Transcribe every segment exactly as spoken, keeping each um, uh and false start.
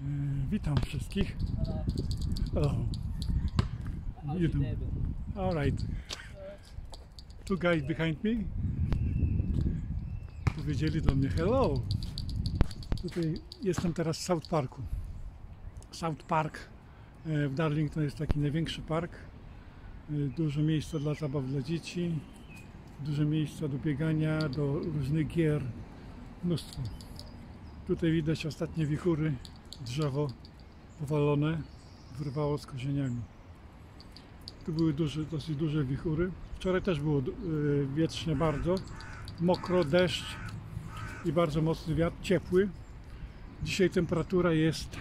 Witam wszystkich. Hello. You do. All right. Two guys behind me powiedzieli do mnie hello. Tutaj jestem teraz w South Parku. South Park w Darlington jest taki największy park. Dużo miejsca dla zabaw dla dzieci, dużo miejsca do biegania, do różnych gier, mnóstwo. Tutaj widać ostatnie wichury, drzewo powalone, wyrwało z korzeniami. Tu były duże, dosyć duże wichury. Wczoraj też było wietrznie bardzo, mokro, deszcz i bardzo mocny wiatr, ciepły. Dzisiaj temperatura jest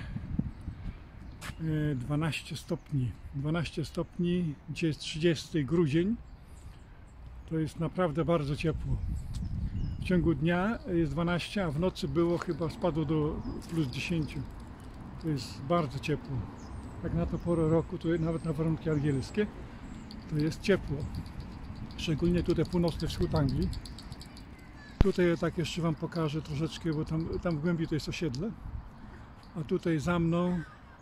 dwanaście stopni. dwanaście stopni, dzisiaj jest trzydziesty grudzień. To jest naprawdę bardzo ciepło. W ciągu dnia jest dwanaście, a w nocy było chyba spadło do plus dziesięć. To jest bardzo ciepło. Jak na to porę roku, to nawet na warunki angielskie, to jest ciepło. Szczególnie tutaj północny wschód Anglii. Tutaj tak jeszcze Wam pokażę troszeczkę, bo tam, tam w głębi to jest osiedle. A tutaj za mną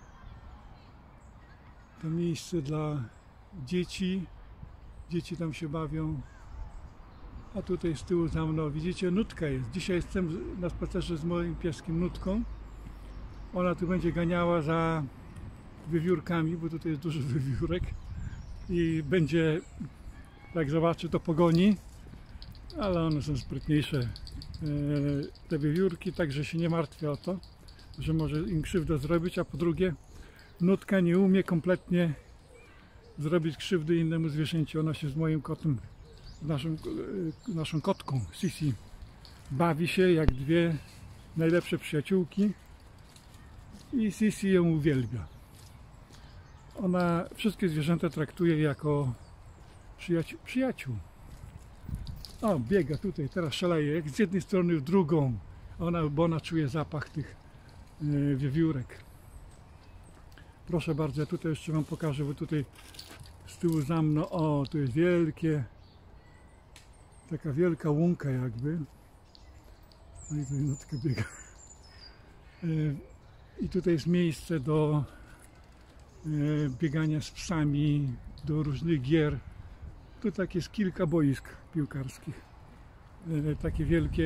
to miejsce dla dzieci. Dzieci tam się bawią. A tutaj z tyłu za mną, widzicie, Nutka jest. Dzisiaj jestem na spacerze z moim pieskiem Nutką. Ona tu będzie ganiała za wiewiórkami, bo tutaj jest duży wiewiórek. I będzie, jak zobaczy, to pogoni. Ale one są sprytniejsze, te wiewiórki, także się nie martwię o to, że może im krzywdę zrobić. A po drugie, Nutka nie umie kompletnie zrobić krzywdy innemu zwierzęciu. Ona się z moim kotem, naszą, naszą kotką Sisi, bawi się jak dwie najlepsze przyjaciółki i Sisi ją uwielbia. Ona wszystkie zwierzęta traktuje jako przyjaciół. przyjaciół. O, biega tutaj, teraz szaleje, jak z jednej strony w drugą. Ona, bo ona czuje zapach tych yy, wiewiórek. Proszę bardzo, ja tutaj jeszcze Wam pokażę, bo tutaj z tyłu za mną, o, tu jest wielkie, taka wielka łąka jakby. No i tutaj Nutka biega. Yy, I tutaj jest miejsce do yy, biegania z psami, do różnych gier. Tu tak jest kilka boisk piłkarskich. Yy, takie wielkie,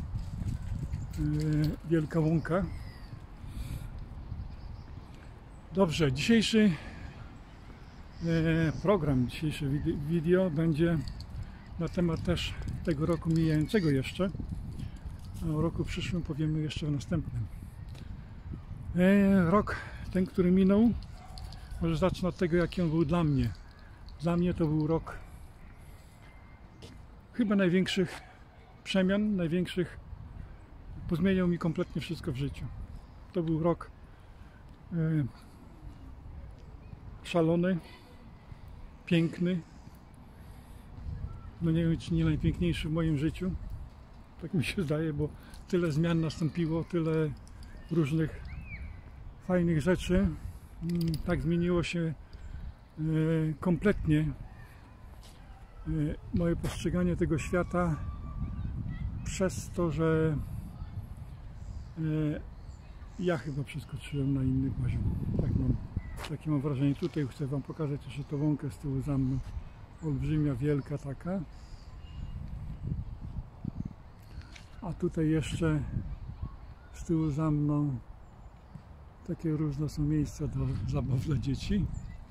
yy, wielka łąka. Dobrze, dzisiejszy program, dzisiejsze wideo będzie na temat też tego roku mijającego jeszcze, a o roku przyszłym powiemy jeszcze w następnym. Rok ten, który minął, może zacznę od tego, jaki on był dla mnie. Dla mnie to był rok chyba największych przemian, największych, pozmieniał mi kompletnie wszystko w życiu. To był rok szalony, piękny, no nie wiem, czy nie najpiękniejszy w moim życiu, tak mi się zdaje, bo tyle zmian nastąpiło, tyle różnych fajnych rzeczy, tak zmieniło się kompletnie moje postrzeganie tego świata przez to, że ja chyba przeskoczyłem na inny poziom, tak mam. Takie mam wrażenie. Tutaj chcę Wam pokazać jeszcze tą łąkę z tyłu za mną. Olbrzymia, wielka taka. A tutaj jeszcze z tyłu za mną takie różne są miejsca do zabaw dla dzieci.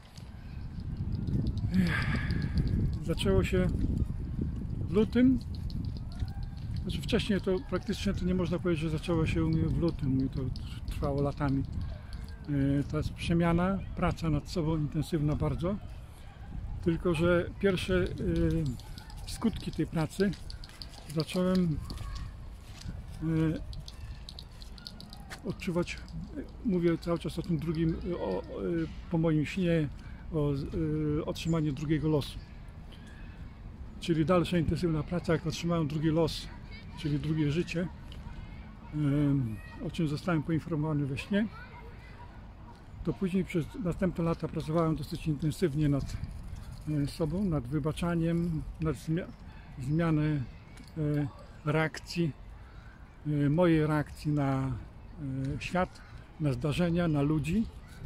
Zaczęło się w lutym. Znaczy wcześniej to praktycznie to nie można powiedzieć, że zaczęło się u mnie w lutym. U mnie to trwało latami. To jest przemiana, praca nad sobą intensywna bardzo, tylko że pierwsze y, skutki tej pracy zacząłem y, odczuwać, mówię cały czas o tym drugim, o, y, po moim śnie, o y, otrzymaniu drugiego losu. Czyli dalsza intensywna praca, jak otrzymałem drugi los, czyli drugie życie, y, o czym zostałem poinformowany we śnie. To później przez następne lata pracowałem dosyć intensywnie nad sobą, nad wybaczaniem, nad zmianą reakcji, mojej reakcji na świat na zdarzenia, na ludzi.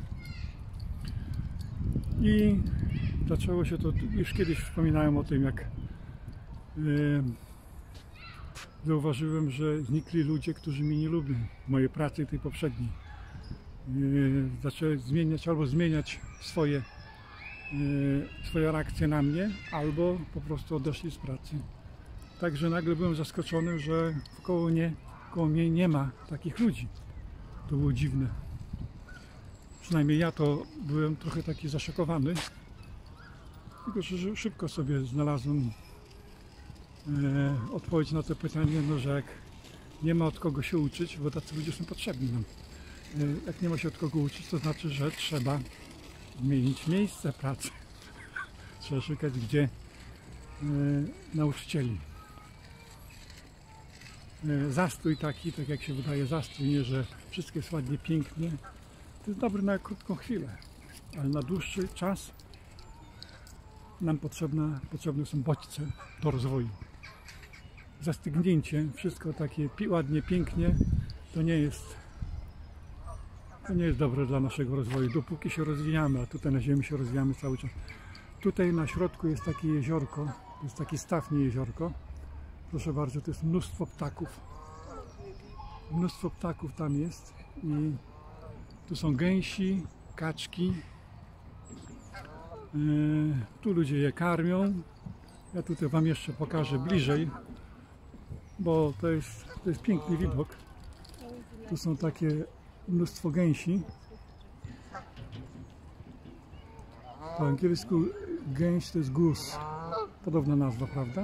I zaczęło się to, już kiedyś wspominałem o tym, jak yy, zauważyłem, że znikli ludzie, którzy mnie nie lubią, mojej pracy tej poprzedniej. Yy, zaczęły zmieniać albo zmieniać swoje, yy, swoje reakcje na mnie, albo po prostu odeszli z pracy. Także nagle byłem zaskoczony, że wkoło mnie, koło mnie nie ma takich ludzi. To było dziwne. Przynajmniej ja to byłem trochę taki zaszokowany. Tylko że szybko sobie znalazłem e, odpowiedź na to pytanie, no, że jak nie ma od kogo się uczyć, bo tacy ludzie są potrzebni nam. E, jak nie ma się od kogo uczyć, to znaczy, że trzeba zmienić miejsce pracy. Trzeba szukać gdzie e, nauczycieli. E, zastój taki, tak jak się wydaje, zastój, nie, że wszystko jest ładnie, pięknie. To jest dobre na krótką chwilę, ale na dłuższy czas nam potrzebne, potrzebne są bodźce do rozwoju. Zastygnięcie, wszystko takie ładnie, pięknie, to nie jest, to nie jest dobre dla naszego rozwoju, dopóki się rozwijamy, a tutaj na ziemi się rozwijamy cały czas. Tutaj na środku jest takie jeziorko, to jest taki staw, nie jeziorko. Proszę bardzo, to jest mnóstwo ptaków. Mnóstwo ptaków tam jest i tu są gęsi, kaczki. Yy, tu ludzie je karmią. Ja tutaj wam jeszcze pokażę bliżej, bo to jest, to jest piękny widok. Tu są takie mnóstwo gęsi. Po angielsku gęś to jest goose. Podobna nazwa, prawda?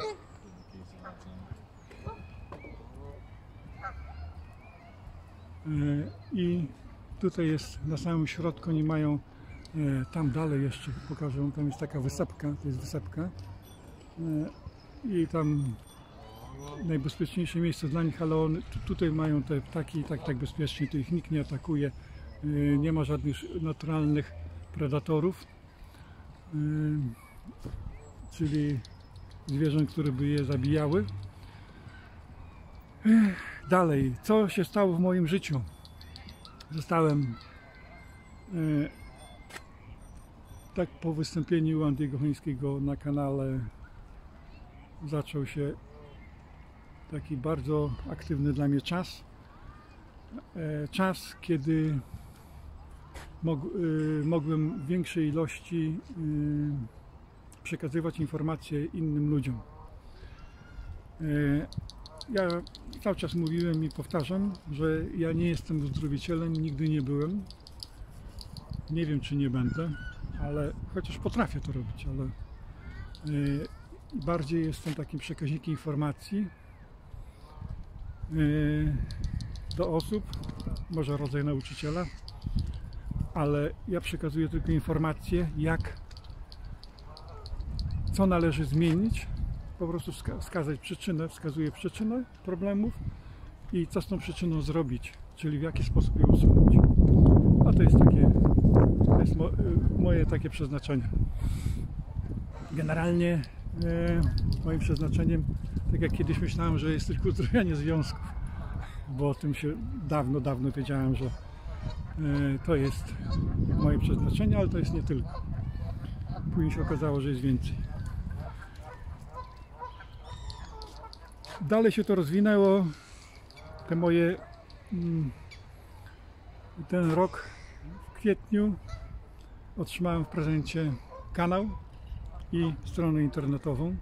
Yy, I tutaj jest na samym środku, oni mają e, tam dalej jeszcze pokażę, tam jest taka wysepka, to jest wysepka e, i tam najbezpieczniejsze miejsce dla nich, ale one tutaj mają te ptaki tak, tak bezpiecznie, tu ich nikt nie atakuje, e, nie ma żadnych naturalnych predatorów, e, czyli zwierząt, które by je zabijały. E, dalej, co się stało w moim życiu? Zostałem e, tak po wystąpieniu Andiego Chońskiego na kanale zaczął się taki bardzo aktywny dla mnie czas. E, czas, kiedy mog, e, mogłem w większej ilości e, przekazywać informacje innym ludziom. E, Ja cały czas mówiłem i powtarzam, że ja nie jestem uzdrowicielem, nigdy nie byłem. Nie wiem, czy nie będę, ale chociaż potrafię to robić, ale yy, bardziej jestem takim przekaźnikiem informacji yy, do osób, może rodzaj nauczyciela, ale ja przekazuję tylko informacje, jak, co należy zmienić. Po prostu wskazać przyczynę, wskazuję przyczynę problemów i co z tą przyczyną zrobić, czyli w jaki sposób je usunąć. A to jest takie, to jest mo, moje takie przeznaczenie. Generalnie e, moim przeznaczeniem, tak jak kiedyś myślałem, że jest tylko uzdrowienie związków, bo o tym się dawno, dawno wiedziałem, że e, to jest moje przeznaczenie, ale to jest nie tylko. Później się okazało, że jest więcej. Dalej się to rozwinęło, te moje, ten rok w kwietniu otrzymałem w prezencie kanał i stronę internetową.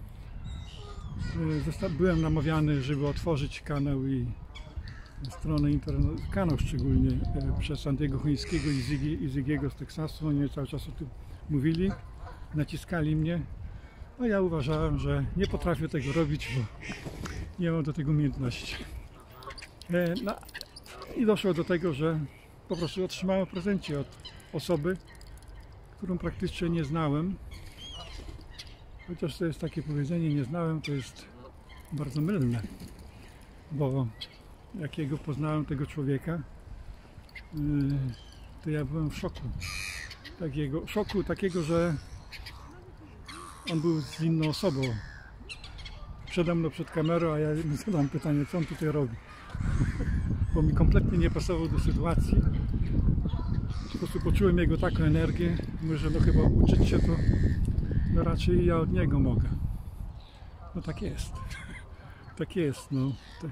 Byłem namawiany, żeby otworzyć kanał i stronę internetową, kanał szczególnie przez Andiego Chońskiego i, Ziggy, i Ziggy'ego z Teksasu. Oni cały czas o tym mówili, naciskali mnie. A ja uważałem, że nie potrafię tego robić, bo nie mam do tego umiejętności. E, no, i doszło do tego, że po prostu otrzymałem w prezencie od osoby, którą praktycznie nie znałem. Chociaż to jest takie powiedzenie, nie znałem, to jest bardzo mylne, bo jakiego poznałem tego człowieka, yy, to ja byłem w szoku. Takiego szoku, takiego, że on był z inną osobą. Przede mną przed kamerą, a ja zadam pytanie, co on tutaj robi. bo mi kompletnie nie pasował do sytuacji. Po prostu poczułem jego taką energię. Mówię, że no chyba uczyć się to no raczej ja od niego mogę. No tak jest. Tak jest, no.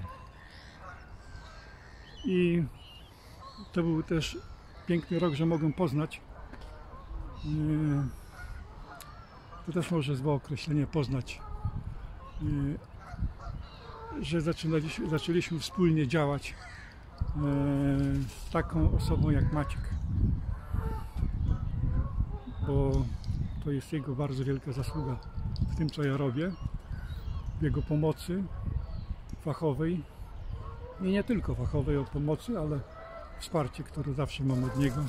I to był też piękny rok, że mogłem poznać. To też może złe określenie poznać. Że zaczynaliśmy, zaczęliśmy wspólnie działać z taką osobą jak Maciek. Bo to jest jego bardzo wielka zasługa w tym, co ja robię, w jego pomocy fachowej i nie tylko fachowej o pomocy, ale wsparcie, które zawsze mam od niego.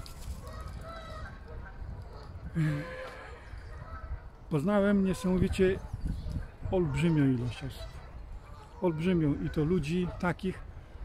Poznałem niesamowicie olbrzymią ilość osób. Olbrzymią i to ludzi takich,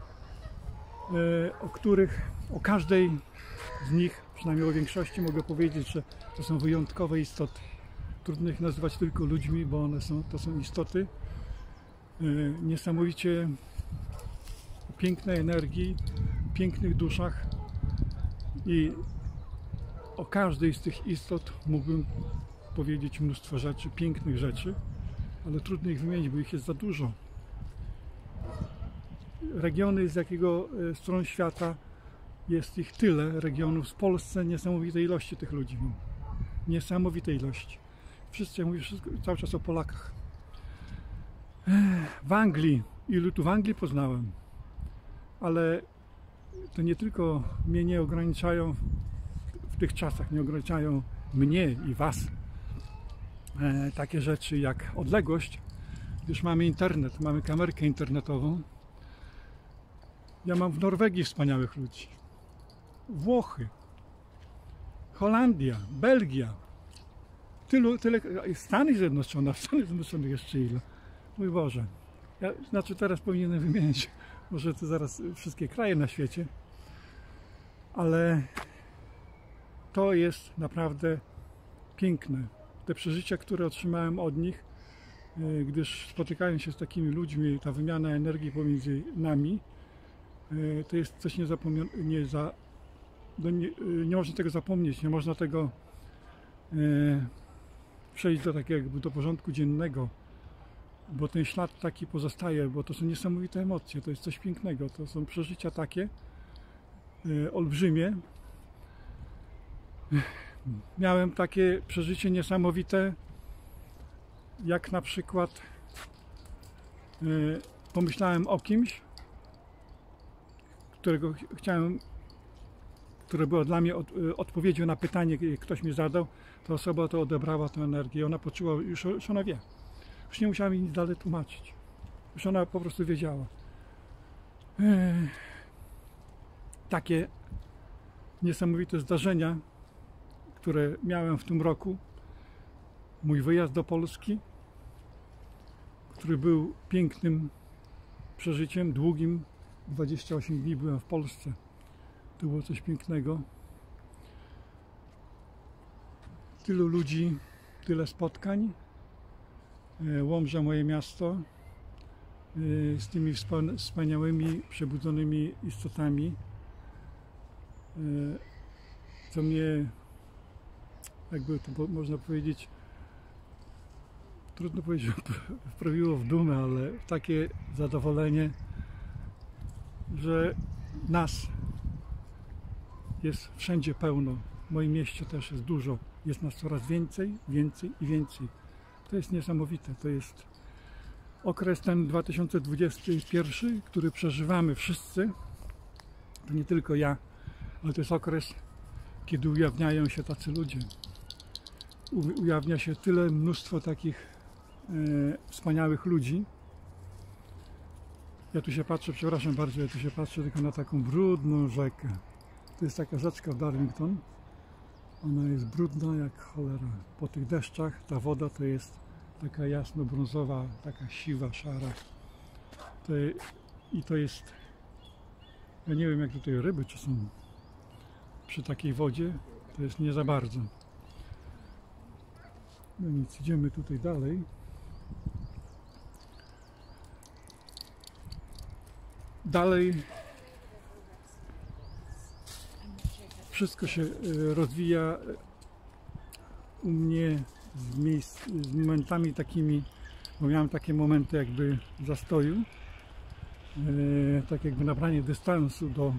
o których, o każdej z nich, przynajmniej o większości mogę powiedzieć, że to są wyjątkowe istoty. Trudno ich nazywać tylko ludźmi, bo one są, to są istoty niesamowicie o pięknej energii, pięknych duszach i o każdej z tych istot mógłbym powiedzieć mnóstwo rzeczy, pięknych rzeczy, ale trudno ich wymienić, bo ich jest za dużo. Regiony, z jakiego stron świata jest ich tyle, regionów w Polsce, niesamowitej ilości tych ludzi. Niesamowitej ilości. Wszyscy, ja mówię wszystko, cały czas o Polakach. W Anglii, ilu tu w Anglii poznałem, ale to nie tylko mnie nie ograniczają w tych czasach, nie ograniczają mnie i was e, takie rzeczy jak odległość, gdyż mamy internet, mamy kamerkę internetową. Ja mam w Norwegii wspaniałych ludzi, Włochy, Holandia, Belgia, tylu, tyle, Stany Zjednoczone, w Stanach Zjednoczonych jeszcze ile. Mój Boże, ja, znaczy teraz powinienem wymienić może to zaraz wszystkie kraje na świecie, ale to jest naprawdę piękne. Te przeżycia, które otrzymałem od nich, gdyż spotykając się z takimi ludźmi, ta wymiana energii pomiędzy nami, to jest coś niezapomniane, nie, za, nie, nie można tego zapomnieć, nie można tego e, przejść do takiego jakby do porządku dziennego, bo ten ślad taki pozostaje, bo to są niesamowite emocje, to jest coś pięknego, to są przeżycia takie e, olbrzymie. Miałem takie przeżycie niesamowite, jak na przykład e, pomyślałem o kimś, którego chciałem, które było dla mnie od, odpowiedzią na pytanie, ktoś mi zadał, ta osoba to odebrała tę energię, ona poczuła, już, już ona wie, już nie musiała mi nic dalej tłumaczyć, już ona po prostu wiedziała. Eee, takie niesamowite zdarzenia, które miałem w tym roku, mój wyjazd do Polski, który był pięknym przeżyciem, długim, dwadzieścia osiem dni byłem w Polsce. To było coś pięknego. Tylu ludzi, tyle spotkań. Łomża, moje miasto, z tymi wspaniałymi, przebudzonymi istotami, co mnie, jakby to można powiedzieć, trudno powiedzieć, wprawiło w dumę, ale takie zadowolenie, że nas jest wszędzie pełno. W moim mieście też jest dużo. Jest nas coraz więcej, więcej i więcej. To jest niesamowite. To jest okres ten dwa tysiące dwudziesty pierwszy, który przeżywamy wszyscy. To nie tylko ja, ale to jest okres, kiedy ujawniają się tacy ludzie. Ujawnia się tyle, mnóstwo takich e, wspaniałych ludzi. Ja tu się patrzę, przepraszam bardzo, ja tu się patrzę tylko na taką brudną rzekę. To jest taka rzeczka w Darlington. Ona jest brudna jak cholera. Po tych deszczach ta woda to jest taka jasno-brązowa, taka siwa, szara. To, I to jest... Ja nie wiem, jak tutaj ryby czy są przy takiej wodzie. To jest nie za bardzo. No nic, idziemy tutaj dalej. Dalej wszystko się rozwija u mnie z, miejsc, z momentami takimi, bo miałem takie momenty jakby zastoju, tak jakby nabranie dystansu do,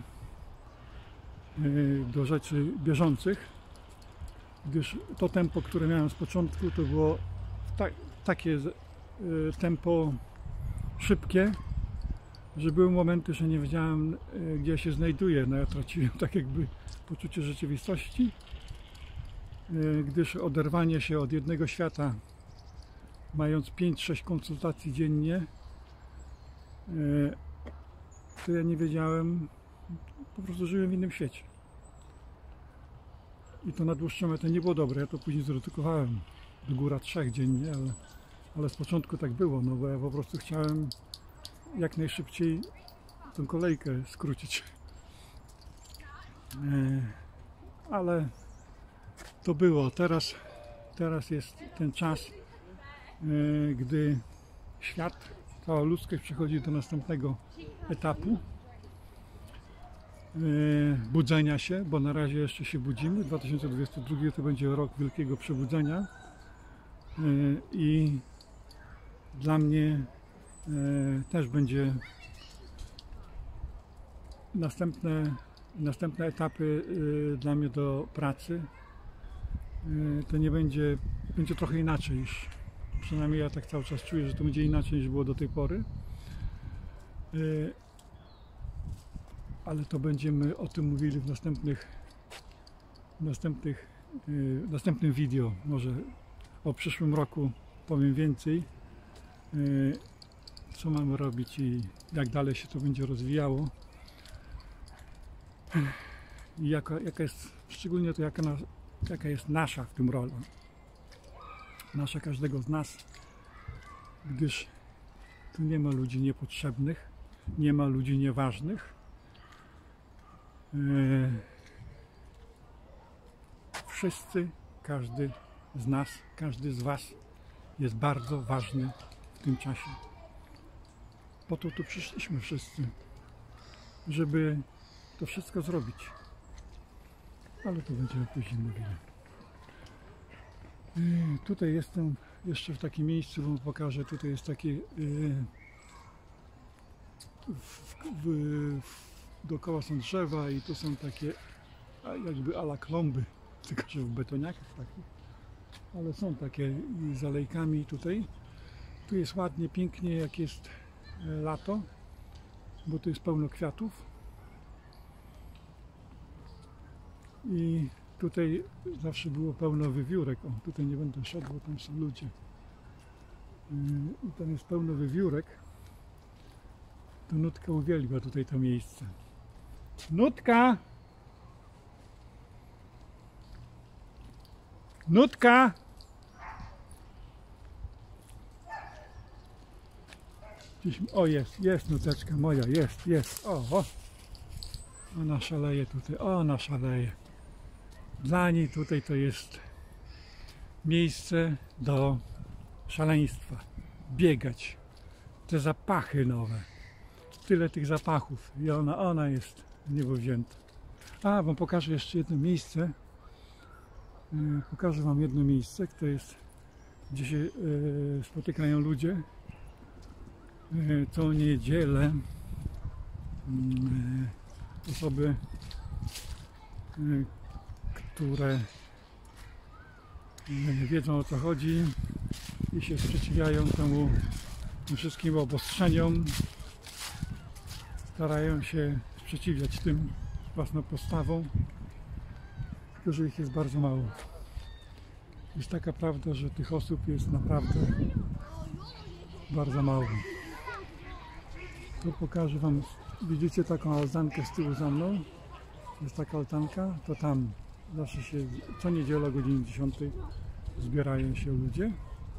do rzeczy bieżących, gdyż to tempo, które miałem z początku, to było ta, takie tempo szybkie, że były momenty, że nie wiedziałem, gdzie ja się znajduję. No ja traciłem tak jakby poczucie rzeczywistości, gdyż oderwanie się od jednego świata, mając pięć sześć konsultacji dziennie, to ja nie wiedziałem, po prostu żyłem w innym świecie. I to na dłuższą metę nie było dobre. Ja to później zredukowałem do góra trzech dziennie, ale, ale z początku tak było, no bo ja po prostu chciałem jak najszybciej tą kolejkę skrócić. Ale to było. Teraz, teraz jest ten czas, gdy świat, cała ludzkość przechodzi do następnego etapu budzenia się, bo na razie jeszcze się budzimy. dwa tysiące dwudziesty drugi to będzie rok wielkiego przebudzenia i dla mnie też będzie następne, następne etapy dla mnie do pracy. To nie będzie, będzie trochę inaczej już. Przynajmniej ja tak cały czas czuję, że to będzie inaczej niż było do tej pory. Ale to będziemy o tym mówili w następnych, w następnych, w następnym wideo. Może o przyszłym roku powiem więcej, co mamy robić i jak dalej się to będzie rozwijało. I jaka, jaka jest, szczególnie to jaka, na, jaka jest nasza w tym rola. Nasza każdego z nas, gdyż tu nie ma ludzi niepotrzebnych, nie ma ludzi nieważnych. Wszyscy, każdy z nas, każdy z was jest bardzo ważny w tym czasie. Po to tu przyszliśmy wszyscy, żeby to wszystko zrobić. Ale to będziemy później mówili. Tutaj jestem jeszcze w takim miejscu, wam pokażę. Tutaj jest takie w, w, w, dookoła są drzewa i tu są takie jakby ala klomby, tylko że w betoniakach takich, ale są takie z alejkami tutaj. Tu jest ładnie, pięknie, jak jest lato, bo tu jest pełno kwiatów i tutaj zawsze było pełno wywiórek. O, tutaj nie będę szedł, bo tam są ludzie. I tam jest pełno wywiórek. To Nutka uwielbia tutaj to miejsce. Nutka! Nutka! Gdzieś, o jest, jest Nuteczka moja, jest, jest, o, o. Ona szaleje tutaj, ona szaleje. Dla niej tutaj to jest miejsce do szaleństwa. Biegać. Te zapachy nowe. Tyle tych zapachów i ona, ona jest niebowzięta. A, wam pokażę jeszcze jedno miejsce. Pokażę wam jedno miejsce, które jest, gdzie się spotykają ludzie. Co niedzielę osoby, które wiedzą, o co chodzi i się sprzeciwiają temu tym wszystkim obostrzeniom, starają się sprzeciwiać tym własną postawą, tylko że ich jest bardzo mało. Jest taka prawda, że tych osób jest naprawdę bardzo mało. Tu pokażę wam, widzicie taką altankę z tyłu za mną? Jest taka altanka, to tam zawsze się, co niedzielę o godzinie dziesiątej zbierają się ludzie.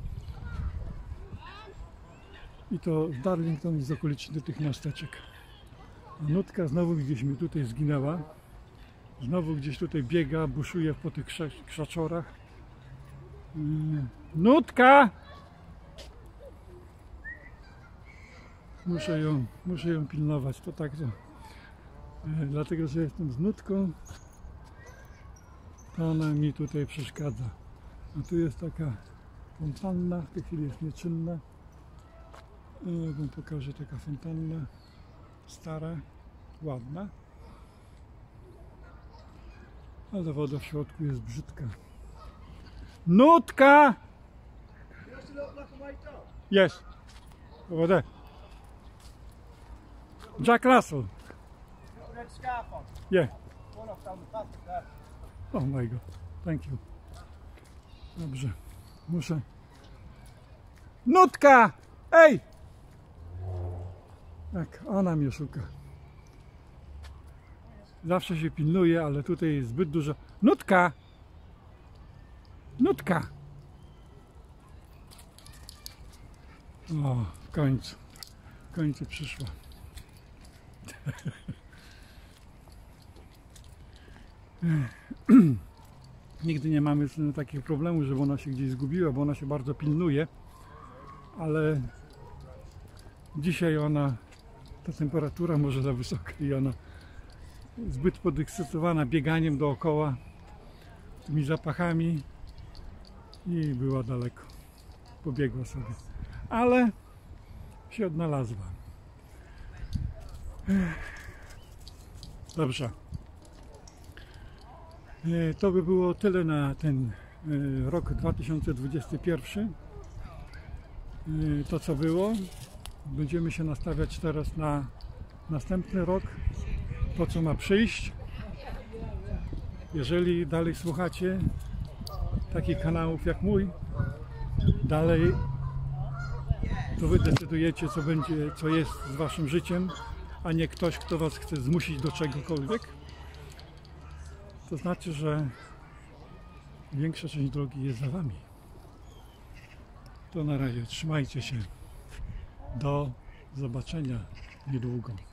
I to z Darlington i z okolicznych tych miasteczek. A Nutka znowu gdzieś mi tutaj zginęła. Znowu gdzieś tutaj biega, buszuje po tych krzaczorach. Nutka! Muszę ją, muszę ją pilnować, to tak to. Dlatego, że jestem z Nutką to ona mi tutaj przeszkadza. A tu jest taka fontanna, w tej chwili jest nieczynna. Ja wam pokażę, taka fontanna, stara, ładna. Ale woda w środku jest brzydka. Nutka! Yes. Over there. Jack Russell. Red scarf on. Yeah. One off down the path there. Oh my god. Thank you. Dobrze. Muszę. Nutka! Ej! Tak, ona mnie szuka. Zawsze się pilnuje, ale tutaj jest zbyt dużo. Nutka! Nutka! O, w końcu. W końcu przyszła. Nigdy nie mamy takich problemów, żeby ona się gdzieś zgubiła, bo ona się bardzo pilnuje. Ale dzisiaj ona, ta temperatura może za wysoka i ona zbyt podekscytowana bieganiem dookoła tymi zapachami i była daleko. Pobiegła sobie. Ale się odnalazła. Dobrze. To by było tyle na ten rok dwa tysiące dwudziesty pierwszy. To co było. Będziemy się nastawiać teraz na następny rok. To co ma przyjść. Jeżeli dalej słuchacie takich kanałów jak mój, dalej to wy decydujecie, co będzie, co jest z waszym życiem, a nie ktoś, kto was chce zmusić do czegokolwiek. To znaczy, że większa część drogi jest za wami. To na razie, trzymajcie się. Do zobaczenia niedługo.